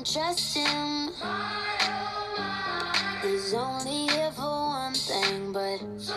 doesn't trust him. He's only here for one thing, but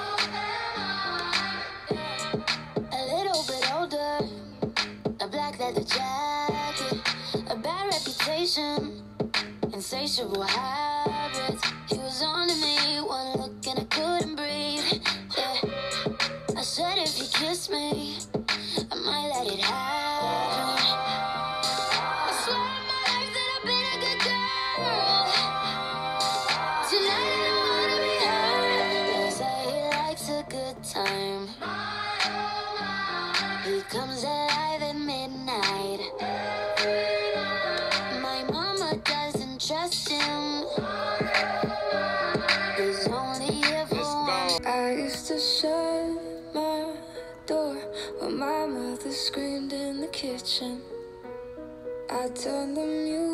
a little bit older, a black leather jacket, a bad reputation, insatiable habits. He was on to me, one look and I couldn't breathe. Yeah, I said if you kiss me, I might let it happen. I swear on my life that I've been a good girl. Tonight I don't wanna be hurt. They say he likes a good time. He comes alive at midnight. My mama doesn't trust him. He's only here for one. I used to shut my door while my mother screamed in the kitchen. I turn the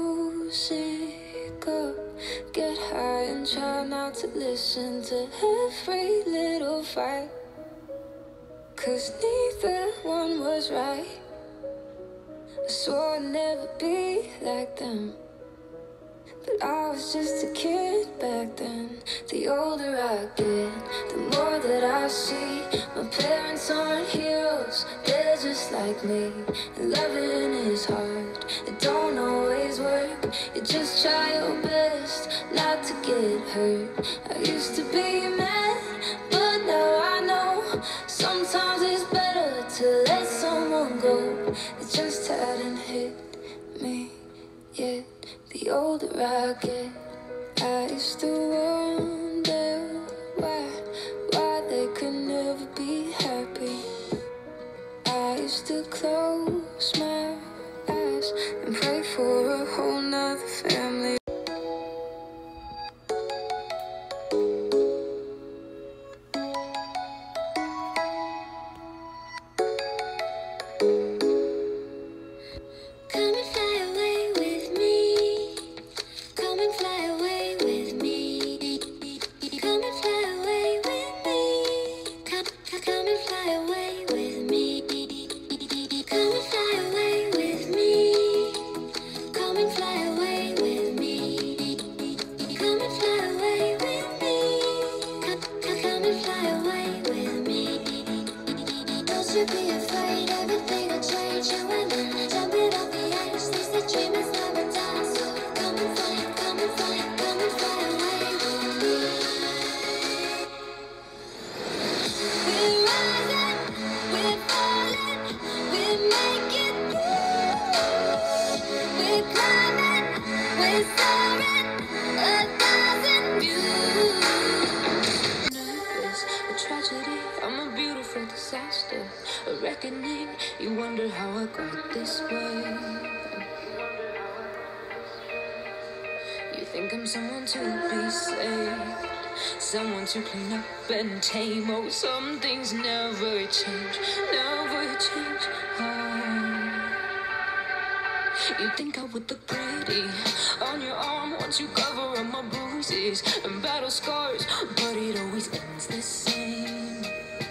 music up, get high and try not to listen to every little fight, 'cause neither one was right. I swore I'd never be like them, but I was just a kid back then. The older I get, the more that I see my parents aren't heroes, they're just like me. And loving is hard, it don't always work. You just try your best not to get hurt. I used to be mad, but now I know sometimes it's better to let someone go. It just hadn't hit me yet. The older I get, I used to wonder why they could never be happy. I used to close my eyes and pray for a whole nother family. Come and fly away with me. Come and fly away with me. Come and fly away with me. Come and fly away with me. Come and fly away with me. Come and fly away with me. Come and fly away with me. Come and fly away with me. Don't you be afraid, everything will change. You and I jumping off the edge. They say dreamers never die. So come and fly, come and fly, come and fly away with me. We're rising, we're falling, we're making through. We're climbing, we're soaring, 1,000 views. Nervous, a tragedy, I'm a beautiful disaster, a reckoning. You wonder how I got this way. You think I'm someone to be saved, someone to clean up and tame. Oh, some things never change, never change. You think I would look pretty on your arm once you cover up my bruises and battle scars, but it always ends the same.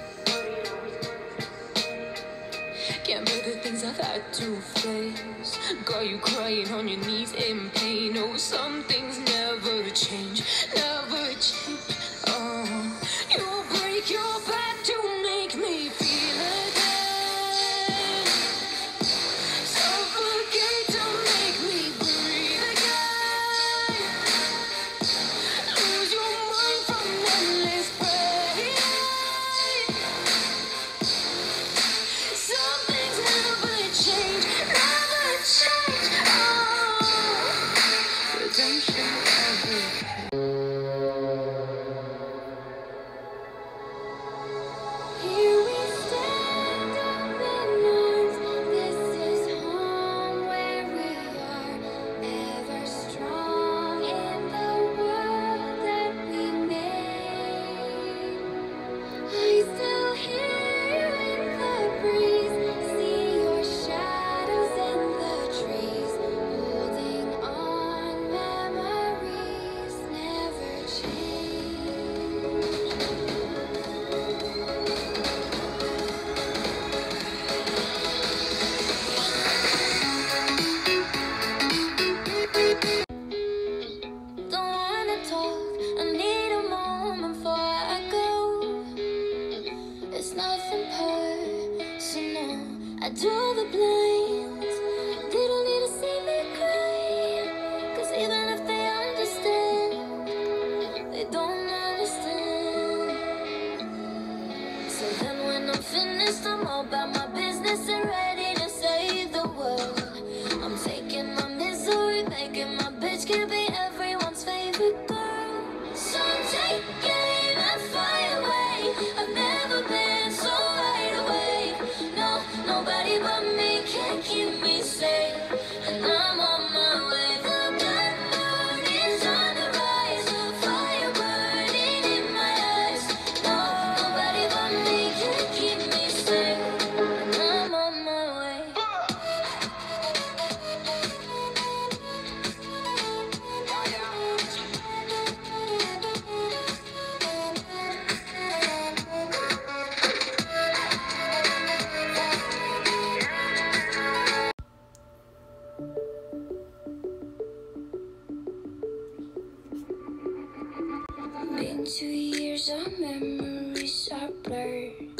Can't bear the things I've had to face. Got you crying on your knees in pain. Oh, some things never change, never change. Oh, you break your back to make me feel again. Suffocate to make me breathe again. Lose your mind from endless pain. Some things never change, never change. Oh, redemption ever. keep me safe, and I'm on my way. The black moon is on the rise, a fire burning in my eyes. No, nobody but me can keep me safe, and I'm on my way. Been 2 years, our memories are blurred.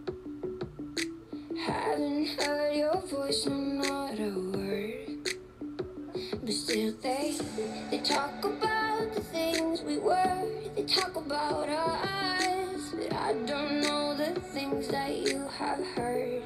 Haven't heard your voice, no, not a word. But still they talk about the things we were. They talk about us, but I don't know the things that you have heard.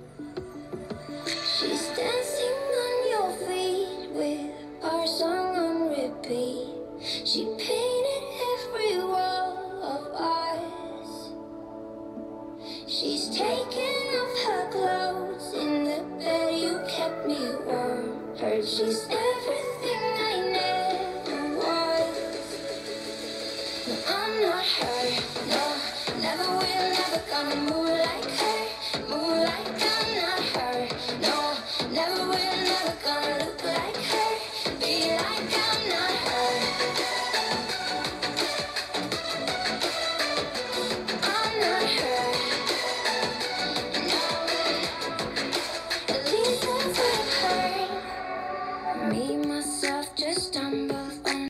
She's dancing on your feet with our song on repeat. She painted every wall of us. She's taken off her clothes in the bed you kept me warm. Heard she's everything I never was. No, I'm not her. No, never will, never gonna move like her. Move like I'm not her. No, never will, never gonna look like her. Be like I'm not her. I'm not her. No, at least that's what I've heard. Me, myself, just stumbled on.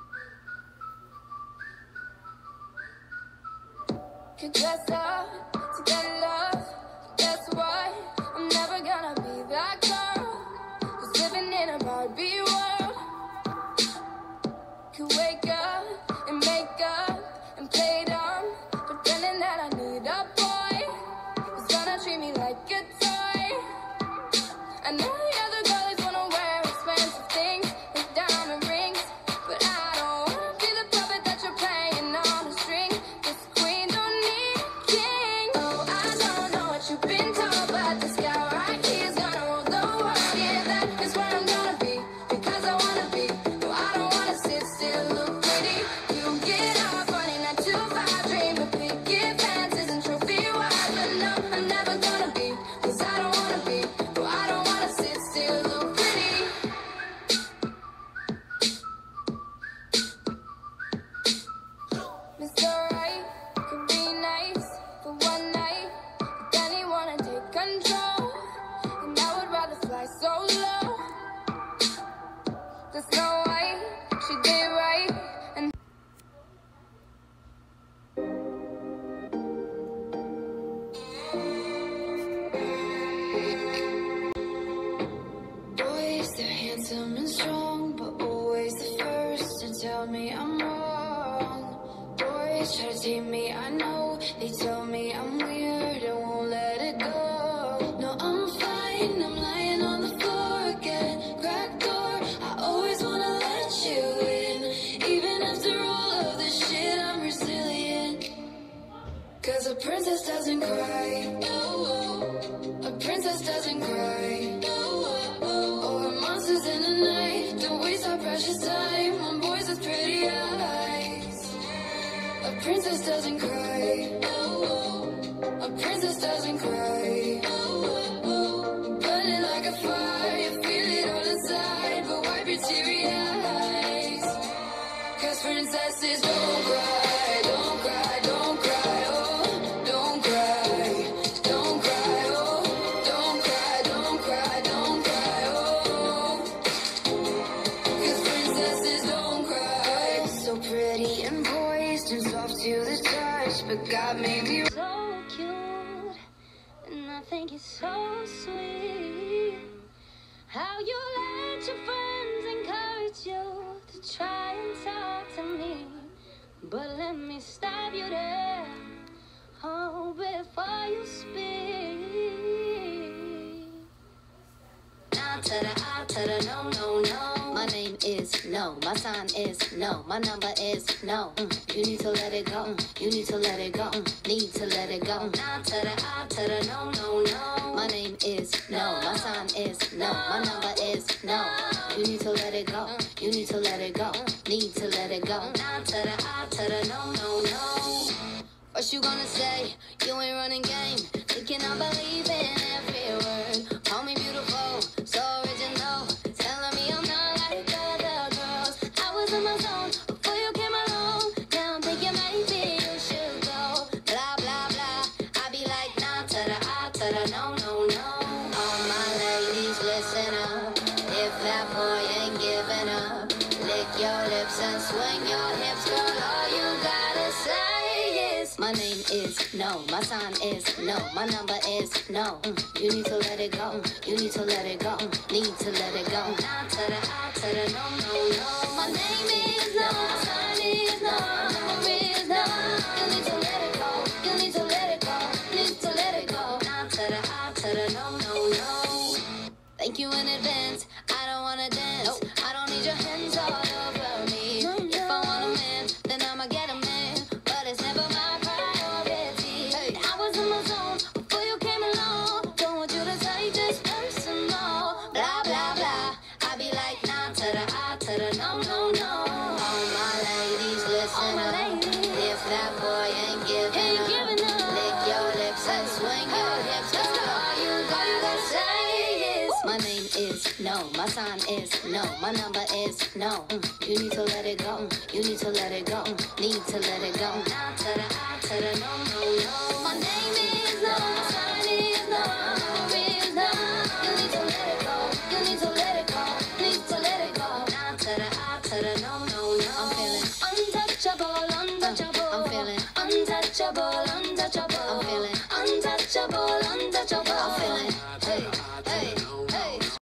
Could dress up to get love. Guess what? I'm never gonna be that girl who's living in a Barbie world. Could wake up and make up and play dumb, pretending that I need a boy who's gonna treat me like a toy. I know the other girls wanna wear expensive things with diamond rings, but I don't wanna be the puppet that you're playing on a string. This queen don't need a king. Oh, I don't know what you've been told, but this guy right here is gonna rule the world. Yeah, that is where I'm gonna be, because I wanna be. No, I don't wanna sit still, look pretty. You get off running that 2-5 dream, but picket fences and trophy wives. But no, I'm never gonna be, cause I don't wanna be. No, I don't wanna sit still, look pretty. Mr. Right could be nice for one night, but then he wanna take control, and I would rather fly solo. The Snow White, she did right, and boys, they're handsome and strong, but always the first to tell me I'm wrong. Boys try to tame me, I know. They tell me I'm weird, I won't let it go. No, I'm fine, I'm lying on the floor again. Cracked door, I always wanna let you in. Even after all of this shit, I'm resilient. Cause a princess doesn't cry. A princess doesn't cry. Over monsters in the night. Don't waste our precious time on boys with pretty eyes. A princess doesn't cry. A princess doesn't cry. Burning like a fire, you feel it all inside, but wipe your teary eyes. Cause princesses don't cry, don't cry, don't cry, oh, don't cry, don't cry, oh, don't cry, don't cry, don't cry, oh. Cause princesses don't cry. So pretty and poised and soft to the touch, but God made me So cute, and I think it's so sweet how you let your friends encourage you to try and talk to me. But let me stop you there, oh, before you speak. Nah to the no, no, no. My name is no. My sign is no. My number is no. You need to let it go. You need to let it go. Need to let it go. Nah to the I to the no, no, no. My name is no. My sign is no. My number is no. You need to let it go. You need to let it go. Need to let it go. Nah to the I to the no, no, no. What you gonna say? You ain't running game. Thinking I believe in every word. Call me beautiful, so original. Telling me I'm not like other girls. I was in my zone before you came along. Now I'm thinking maybe you should go. Blah, blah, blah. I be like, nah to the I to the no, no, no. All my ladies, listen up. If that boy ain't giving up, lick your lips and swing your hips, girl. All you gotta say is my name is no. My sign is no. My number is no. You need to let it go. You need to let it go. Need to let it go. Nah to the I to the no, no, no. My name is no. My sign is no. My number is no. You need to let it go. You need to let it go. Need to let it go. Nah to the I to the no, no, no. Thank you in advance. I don't wanna dance. Nope. I don't need your hands all over me. No, no. If I want a man, then I'ma get a man. But it's never my priority. Hey. I was in my zone before you came along. Don't want you to take this personal. Blah, blah, blah. I be like, nah to the I to the no, no, no. All my ladies, listen up. If that boy ain't giving up, lick your lips and swing your hips. Girl, all you gotta say is my name is no. My sign is no. My number is no. You need to let it go. You need to let it go. Need to let it go. Nah to the I to the no, no, no. My name is no. My sign is no. My number is no. You need to let it go. You need to let it go. Need to let it go. Nah to the I to the no, no, no. I'm feeling untouchable, untouchable. I'm feeling untouchable, untouchable. I'm feeling untouchable,